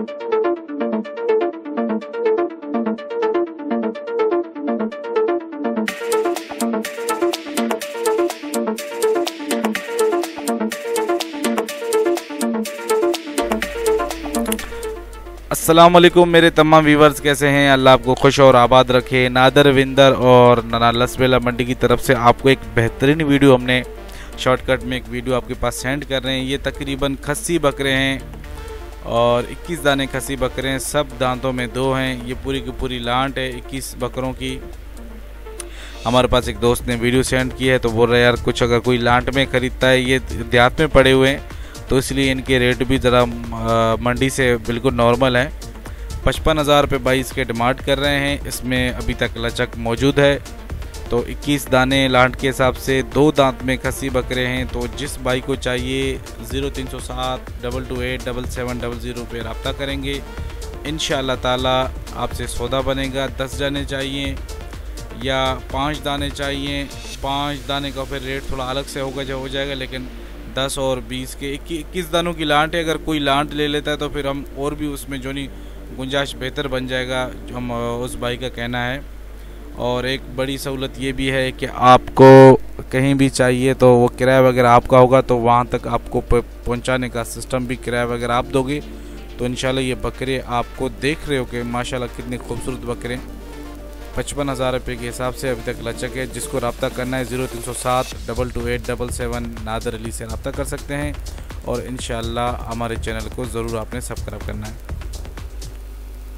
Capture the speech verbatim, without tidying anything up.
अस्सलाम वालेकुम मेरे तमाम व्यूवर्स, कैसे हैं? अल्लाह आपको खुश और आबाद रखे। नादर विंदर और नाना लसबेला मंडी की तरफ से आपको एक बेहतरीन वीडियो हमने शॉर्टकट में एक वीडियो आपके पास सेंड कर रहे हैं। ये तकरीबन खस्सी बकरे हैं और इक्कीस दाने खस्सी बकरे हैं, सब दांतों में दो हैं। ये पूरी की पूरी लांट है इक्कीस बकरों की। हमारे पास एक दोस्त ने वीडियो सेंड की है तो बोल रहे हैं यार कुछ अगर कोई लांट में ख़रीदता है, ये देहात में पड़े हुए हैं तो इसलिए इनके रेट भी ज़रा मंडी से बिल्कुल नॉर्मल है। पचपन हज़ार रुपये बाईस के डिमांड कर रहे हैं। इसमें अभी तक लचक मौजूद है। तो इक्कीस दाने लांट के हिसाब से दो दांत में खस्सी बकरे हैं। तो जिस भाई को चाहिए ज़ीरो तीन सौ सात double two eight double seven double zero पे रब्ता करेंगे। इंशाअल्लाह ताला आपसे सौदा बनेगा। दस दाने चाहिए या पाँच दाने चाहिए, पाँच दाने का फिर रेट थोड़ा अलग से होगा जो हो जाएगा, लेकिन दस और बीस के इक्कीस दानों की लांट है। अगर कोई लांट ले लेता है तो फिर हम और भी उसमें जो नहीं गुंजाइश बेहतर बन जाएगा, जो हम उस भाई का कहना है। और एक बड़ी सहूलत ये भी है कि आपको कहीं भी चाहिए तो वो किराया वगैरह आपका होगा, तो वहाँ तक आपको पहुँचाने का सिस्टम भी किराया वगैरह आप दोगे। तो इंशाल्लाह ये बकरे आपको देख रहे हो कि माशाल्लाह कितने खूबसूरत बकरे। पचपन हज़ार रुपये के हिसाब से अभी तक लचक है। जिसको रब्ता करना है ज़ीरो तीन सौ सात double two eight double seven Nadir Ali से रब्ता कर सकते हैं। और इंशाअल्लाह हमारे चैनल को ज़रूर आपने सब्सक्राइब करना है।